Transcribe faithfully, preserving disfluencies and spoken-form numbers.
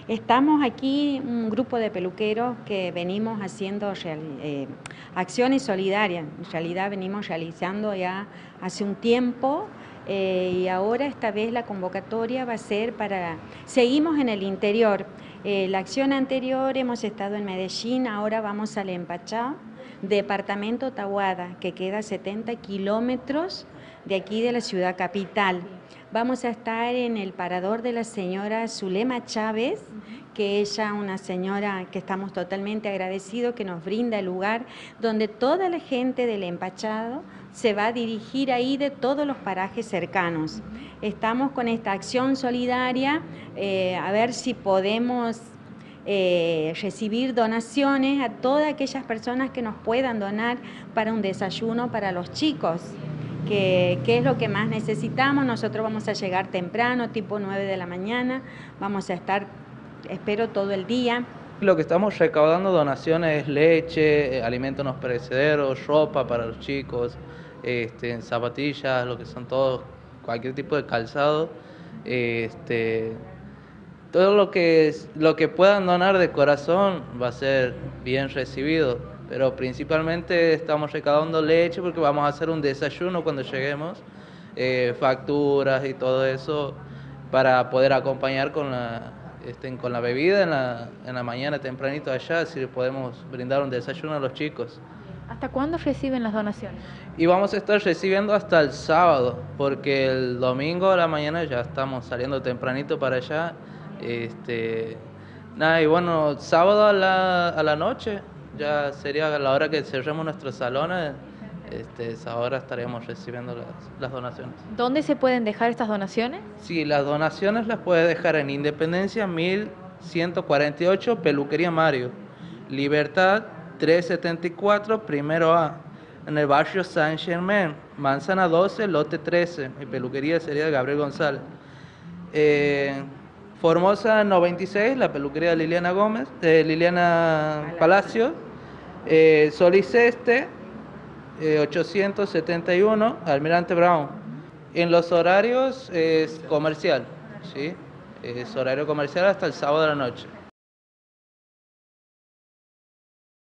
Estamos aquí, un grupo de peluqueros que venimos haciendo real, eh, acciones solidarias. En realidad venimos realizando ya hace un tiempo eh, y ahora esta vez la convocatoria va a ser para... Seguimos en el interior. Eh, la acción anterior hemos estado en Medellín, ahora vamos al Empachá, departamento Tahuada, que queda a setenta kilómetros de aquí de la ciudad capital. Vamos a estar en el parador de la señora Zulema Chávez, que ella una señora que estamos totalmente agradecidos, que nos brinda el lugar donde toda la gente del Empachado se va a dirigir ahí de todos los parajes cercanos. Estamos con esta acción solidaria, eh, a ver si podemos Eh, recibir donaciones a todas aquellas personas que nos puedan donar para un desayuno para los chicos, que, que es lo que más necesitamos. Nosotros vamos a llegar temprano, tipo nueve de la mañana, vamos a estar, espero, todo el día. Lo que estamos recaudando donaciones es leche, alimentos no perecederos, ropa para los chicos, este, zapatillas, lo que son todos, cualquier tipo de calzado. Este, todo lo que, lo que puedan donar de corazón va a ser bien recibido, pero principalmente estamos recaudando leche porque vamos a hacer un desayuno cuando lleguemos, eh, facturas y todo eso para poder acompañar con la, este, con la bebida en la, en la mañana tempranito allá, si podemos brindar un desayuno a los chicos. ¿Hasta cuándo reciben las donaciones? Y vamos a estar recibiendo hasta el sábado, porque el domingo a la mañana ya estamos saliendo tempranito para allá. Este, nada, y bueno, sábado a la, a la noche, ya sería la hora que cerremos nuestros salones, este, esa hora estaremos recibiendo las, las donaciones. ¿Dónde se pueden dejar estas donaciones? Sí, las donaciones las puede dejar en Independencia mil ciento cuarenta y ocho, Peluquería Mario, Libertad trescientos setenta y cuatro, Primero A, en el barrio Saint Germain, Manzana doce, Lote trece, mi peluquería sería de Gabriel González. Eh, Formosa noventa y seis, la peluquería de Liliana Gómez, de Liliana Palacio, eh, Solís Este, eh, ochocientos setenta y uno, Almirante Brown. En los horarios es comercial, ¿sí? Es horario comercial hasta el sábado de la noche.